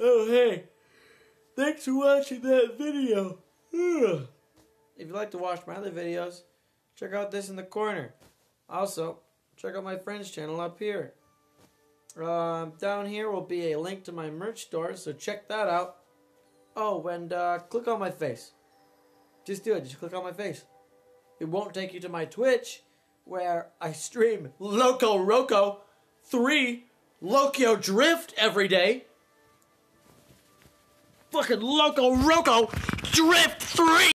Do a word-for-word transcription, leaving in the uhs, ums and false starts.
Oh, hey. Thanks for watching that video. Ugh. If you'd like to watch my other videos, check out this in the corner. Also, check out my friend's channel up here. Uh, down here will be a link to my merch store, so check that out. Oh, and uh, click on my face. Just do it. Just click on my face. It won't take you to my Twitch, where I stream Loco Roco three Lokio Drift every day. Fucking Loco Roco Drift three!